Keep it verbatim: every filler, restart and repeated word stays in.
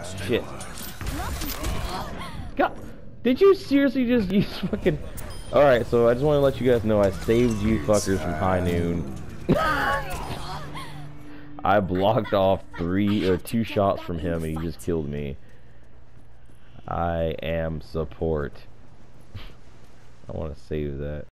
shit. God, did you seriously just use fucking... Alright, so I just want to let you guys know I saved you fuckers from High Noon. I blocked off three or two shots from him and he just killed me. I am support. I want to save that.